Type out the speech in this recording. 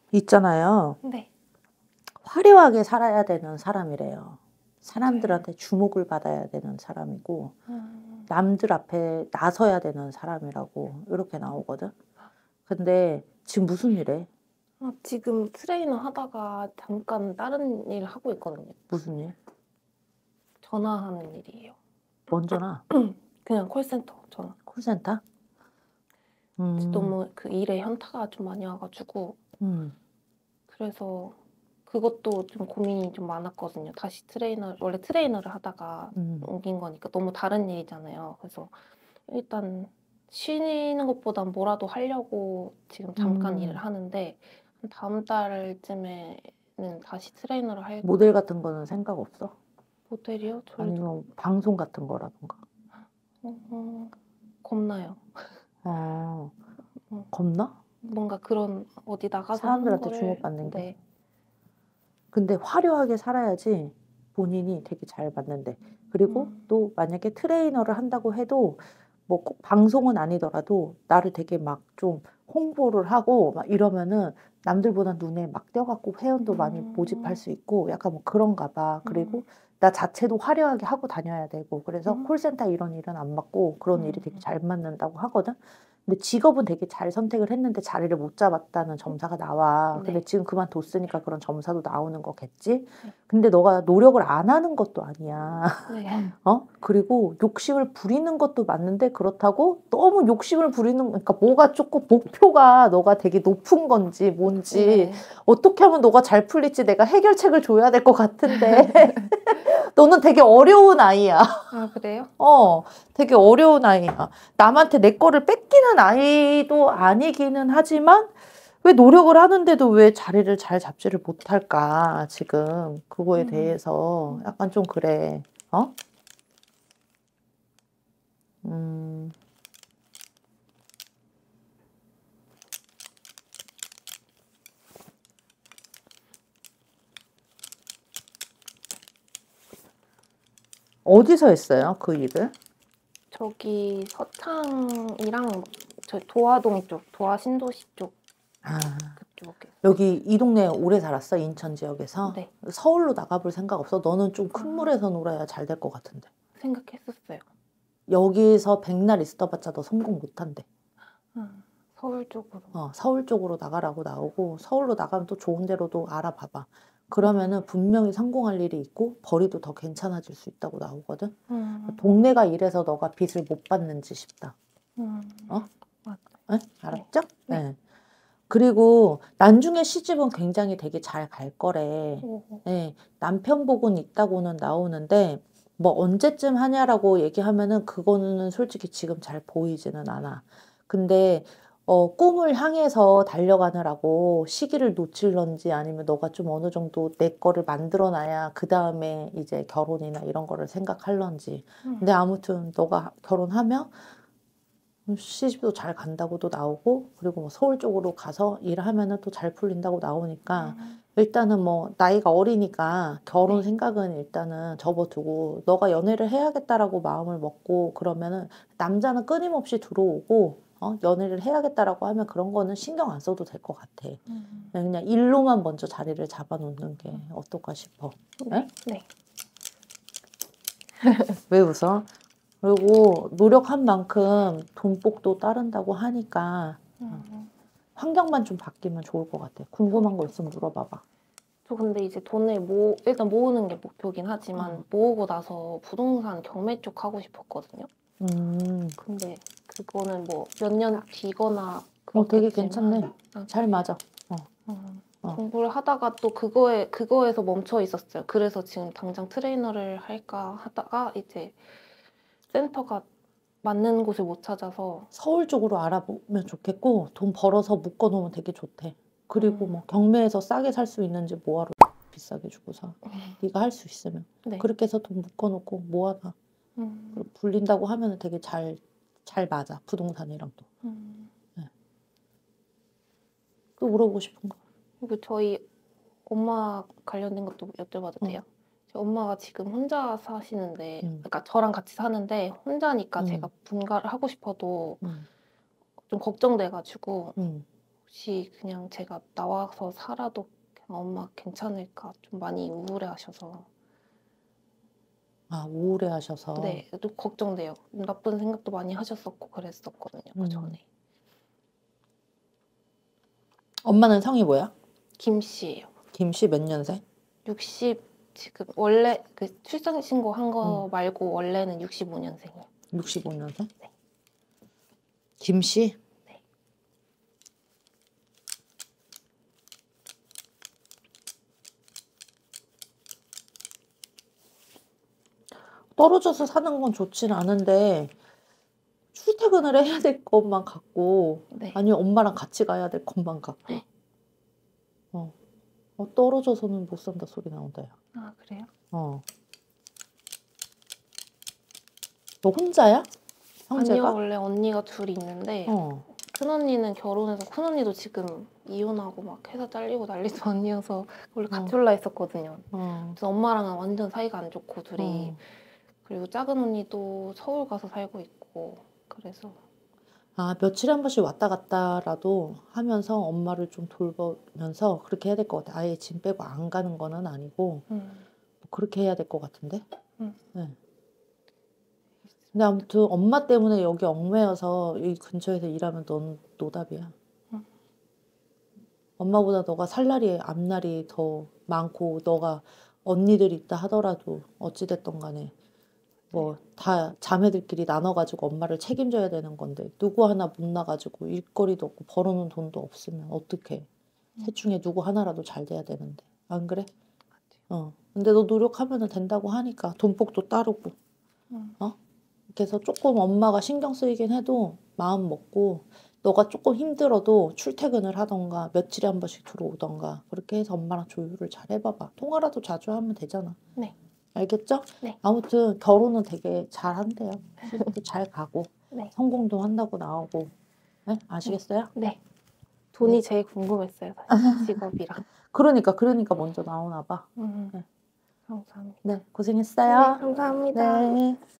있잖아요. 네. 화려하게 살아야 되는 사람이래요. 사람들한테 주목을 받아야 되는 사람이고 남들 앞에 나서야 되는 사람이라고 이렇게 나오거든. 근데 지금 무슨 일해? 지금 트레이너 하다가 잠깐 다른 일 하고 있거든요. 무슨 일? 전화하는 일이에요. 뭔 전화? 그냥 콜센터 전화. 콜센터? 너무 그 일에 현타가 좀 많이 와가지고 음. 그래서 그것도 좀 고민이 좀 많았거든요. 다시 원래 트레이너를 하다가 옮긴 거니까 너무 다른 일이잖아요. 그래서 일단 쉬는 것보단 뭐라도 하려고 지금 잠깐 일을 하는데 다음 달쯤에는 다시 트레이너를 할 모델 같은 거는 생각 없어? 모델이요? 아니면 방송 같은 거라던가? 겁나요. 겁나? 뭔가 그런 어디 나가서 하는 사람들한테 거를 주목받는 게. 네. 근데 화려하게 살아야지 본인이 되게 잘 맞는데. 그리고 또 만약에 트레이너를 한다고 해도 뭐 꼭 방송은 아니더라도 나를 되게 막 좀 홍보를 하고 막 이러면은 남들보다 눈에 막 띄어갖고 회원도 많이 모집할 수 있고 약간 뭐 그런가 봐. 그리고 나 자체도 화려하게 하고 다녀야 되고 그래서 콜센터 이런 일은 안 맞고 그런 일이 되게 잘 맞는다고 하거든. 근데 직업은 되게 잘 선택을 했는데 자리를 못 잡았다는 점사가 나와. 근데 네. 지금 그만뒀으니까 그런 점사도 나오는 거겠지? 근데 너가 노력을 안 하는 것도 아니야. 네. 그리고 욕심을 부리는 것도 맞는데 그렇다고 너무 욕심을 부리는, 그러니까 뭐가 조금 목표가 너가 되게 높은 건지 뭔지 네. 어떻게 하면 너가 잘 풀릴지 내가 해결책을 줘야 될 것 같은데 너는 되게 어려운 아이야. 아, 그래요? 되게 어려운 아이야. 남한테 내 거를 뺏기는 아이도 아니기는 하지만 왜 노력을 하는데도 왜 자리를 잘 잡지를 못할까, 지금. 그거에 대해서 약간 좀 그래. 어디서 했어요, 그 일을? 저기 서창이랑 저 도화동 쪽, 도화 신도시 쪽 그쪽에. 여기 이 동네에 오래 살았어, 인천 지역에서? 네. 서울로 나가볼 생각 없어? 너는 좀 큰 물에서 놀아야 잘 될 것 같은데. 생각했었어요. 여기서 백날 있어봤자 너 성공 못한대. 서울 쪽으로. 서울 쪽으로 나가라고 나오고, 서울로 나가면 또 좋은 데로도 알아봐봐. 그러면은 분명히 성공할 일이 있고 벌이도 더 괜찮아질 수 있다고 나오거든. 동네가 이래서 너가 빚을 못 받는지 싶다. 네? 알았죠? 네. 그리고 나중에 시집은 굉장히 되게 잘 갈 거래. 네. 남편복은 있다고는 나오는데 뭐 언제쯤 하냐라고 얘기하면은 그거는 솔직히 지금 잘 보이지는 않아. 근데 꿈을 향해서 달려가느라고 시기를 놓칠런지 아니면 너가 좀 어느 정도 내 거를 만들어놔야 그 다음에 이제 결혼이나 이런 거를 생각할런지. 근데 아무튼 너가 결혼하면 시집도 잘 간다고도 나오고, 그리고 뭐 서울 쪽으로 가서 일하면은 또 잘 풀린다고 나오니까 일단은 뭐 나이가 어리니까 결혼 생각은 일단은 접어두고 너가 연애를 해야겠다라고 마음을 먹고 그러면은 남자는 끊임없이 들어오고 연애를 해야겠다라고 하면 그런 거는 신경 안 써도 될 것 같아. 그냥 일로만 먼저 자리를 잡아놓는 게 어떨까 싶어. 네. 왜 웃어? 그리고 노력한 만큼 돈복도 따른다고 하니까 환경만 좀 바뀌면 좋을 것 같아. 궁금한 거 있으면 물어봐봐. 저 근데 이제 돈을 일단 모으는 게 목표긴 하지만 모으고 나서 부동산 경매 쪽 하고 싶었거든요. 근데 그거는 뭐 몇 년 뒤거나 되게 그렇겠지만 괜찮네. 잘 맞아. 공부를 하다가 또 그거에서 멈춰 있었어요. 그래서 지금 당장 트레이너를 할까 하다가 이제 센터가 맞는 곳을 못 찾아서 서울 쪽으로 알아보면 좋겠고 돈 벌어서 묶어놓으면 되게 좋대. 그리고 뭐 경매에서 싸게 살 수 있는지 뭐하러 비싸게 주고서 네가 할 수 있으면 그렇게 해서 돈 묶어놓고 모아놔. 그리고 불린다고 하면 되게 잘 맞아, 부동산이랑도. 네. 또 물어보고 싶은 거? 그리고 저희 엄마 관련된 것도 여쭤봐도 돼요? 저희 엄마가 지금 혼자 사시는데 그러니까 저랑 같이 사는데 혼자니까 제가 분가를 하고 싶어도 좀 걱정돼가지고 없이 그냥 제가 나와서 살아도 그냥 엄마 괜찮을까 좀 많이 우울해하셔서 아, 우울해 하셔서. 네, 또 걱정돼요. 나쁜 생각도 많이 하셨었고 그랬었거든요. 그 전에. 엄마는 성이 뭐야? 김씨예요. 김씨 몇 년생? 60 지금 원래 그 출생 신고한 거 말고 원래는 65년생이에요. 65년생? 네. 김씨? 네. 떨어져서 사는 건 좋진 않은데 출퇴근을 해야 될 것만 같고 네. 아니면 엄마랑 같이 가야 될 것만 같고 떨어져서는 못 산다 소리 나온다 야. 아, 그래요? 너 혼자야? 형제가? 아니요, 원래 언니가 둘이 있는데 큰언니는 결혼해서 큰언니도 지금 이혼하고 막 회사 잘리고 난리도 아니어서 원래 같이 올라 있었거든요. 그래서 엄마랑은 완전 사이가 안 좋고 둘이 그리고 작은 언니도 서울 가서 살고 있고 그래서 아, 며칠에 한 번씩 왔다 갔다라도 하면서 엄마를 좀 돌보면서 그렇게 해야 될 것 같아. 아예 짐 빼고 안 가는 거는 아니고 그렇게 해야 될 것 같은데. 네. 근데 아무튼 엄마 때문에 여기 얽매여서 이 근처에서 일하면 넌 노답이야. 엄마보다 너가 살 날이 앞날이 더 많고 너가 언니들이 있다 하더라도 어찌됐든 간에 뭐 다 자매들끼리 나눠가지고 엄마를 책임져야 되는 건데 누구 하나 못 나가지고 일거리도 없고 벌어놓은 돈도 없으면 어떡해. 셋 중에 누구 하나라도 잘 돼야 되는데 안 그래? 근데 너 노력하면 된다고 하니까 돈복도 따르고 그래서 조금 엄마가 신경 쓰이긴 해도 마음 먹고 너가 조금 힘들어도 출퇴근을 하던가 며칠에 한 번씩 들어오던가 그렇게 해서 엄마랑 조율을 잘 해봐봐. 통화라도 자주 하면 되잖아. 네. 알겠죠? 네. 아무튼 결혼은 되게 잘 한대요. 시집도 잘 가고 네. 성공도 한다고 나오고. 네? 아시겠어요? 네. 돈이 제일 궁금했어요. 사실 직업이랑. 그러니까 먼저 나오나 봐. 감사합니다. 네, 고생했어요. 네, 감사합니다. 네.